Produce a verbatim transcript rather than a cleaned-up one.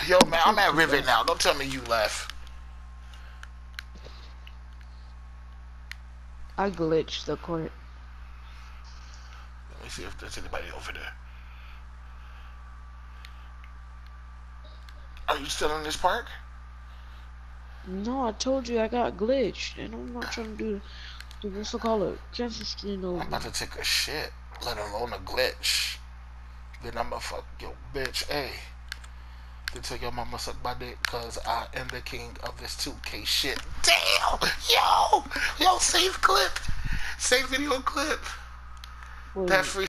Yo, man, I'm at Rivet now. Don't tell me you left. I glitched the court. Let me see if there's anybody over there. Are you still in this park? No, I told you I got glitched, and I'm not trying to do the what's it called, cancel screen over. I'm about to take a shit, let alone a glitch. Then I'ma fuck your bitch, hey. Then tell your mama suck my dick, cause I am the king of this two K shit. Damn! Yo! Yo, save clip! Save video clip! Wait. That free